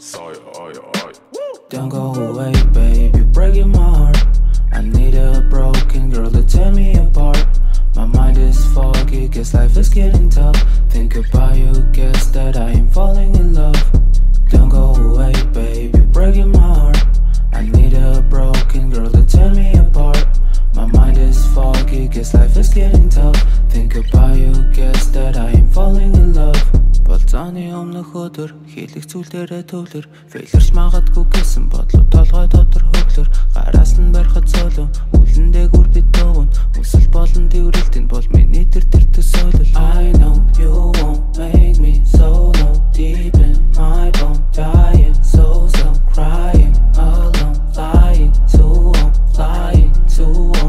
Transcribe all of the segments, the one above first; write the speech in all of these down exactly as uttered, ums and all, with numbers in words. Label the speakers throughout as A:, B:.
A: prod.soyo.
B: Don't go away, babe, you're breaking my heart. I need a broken girl to tear me apart. My mind is foggy, guess life is getting tough. Think about you, guess that I am falling in love. Don't go away, babe, you're breaking my heart. I need a broken girl to tear me apart. My mind is foggy, guess life is getting tough. Think about you, guess that I am falling in love. Болзооны өмнөх өдөр хийлэх зүйлээрээ төвлөр фейлэрч магадгүй гэсэн бодлоо толгой дотор хөглөр гараас нь барихад цолон үлэндээ гүр бит дуун өсөл болон тэрэлтэн бол миний тэр тэр төсөөлөл I know you won't make me solo deep in my bone dying so so crying alone lying too long lying too long.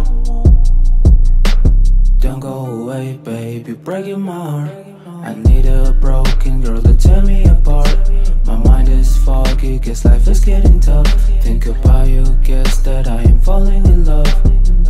B: Don't go away, babe, you're breaking my heart. I need a broken girl to tear me apart. My mind is foggy, guess life is getting tough. Think about you, guess that I am falling in love.